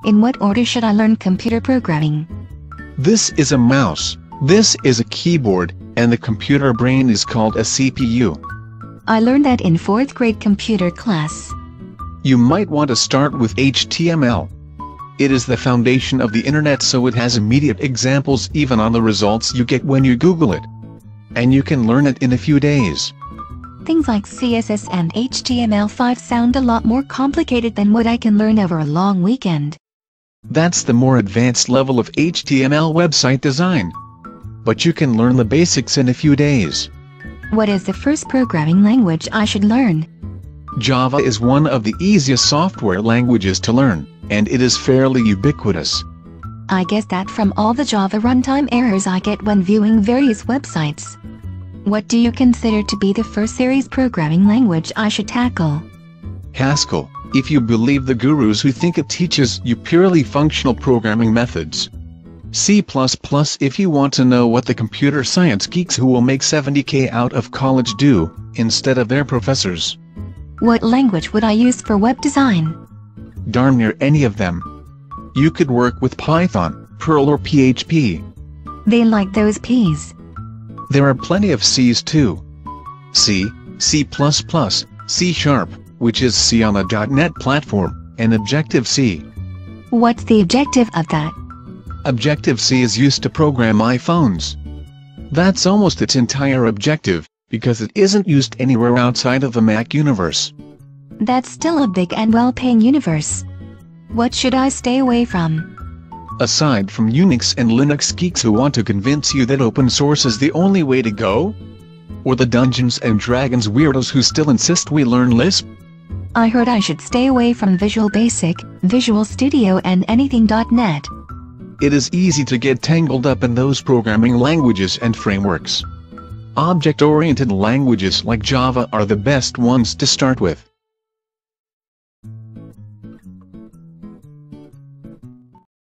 In what order should I learn computer programming? This is a mouse, this is a keyboard, and the computer brain is called a CPU. I learned that in 4th grade computer class. You might want to start with HTML. It is the foundation of the internet, so it has immediate examples even on the results you get when you Google it. And you can learn it in a few days. Things like CSS and HTML5 sound a lot more complicated than what I can learn over a long weekend. That's the more advanced level of HTML website design. But you can learn the basics in a few days. What is the first programming language I should learn? Java is one of the easiest software languages to learn, and it is fairly ubiquitous. I guess that from all the Java runtime errors I get when viewing various websites. What do you consider to be the first serious programming language I should tackle? Haskell, if you believe the gurus who think it teaches you purely functional programming methods. C++ if you want to know what the computer science geeks who will make $70K out of college do, instead of their professors. What language would I use for web design? Darn near any of them. You could work with Python, Perl or PHP. They like those P's. There are plenty of C's too. C, C++, C#, which is C on a .NET platform, and Objective-C. What's the objective of that? Objective-C is used to program iPhones. That's almost its entire objective, because it isn't used anywhere outside of the Mac universe. That's still a big and well-paying universe. What should I stay away from? Aside from Unix and Linux geeks who want to convince you that open source is the only way to go? Or the Dungeons and Dragons weirdos who still insist we learn Lisp? I heard I should stay away from Visual Basic, Visual Studio and anything .NET. It is easy to get tangled up in those programming languages and frameworks. Object-oriented languages like Java are the best ones to start with.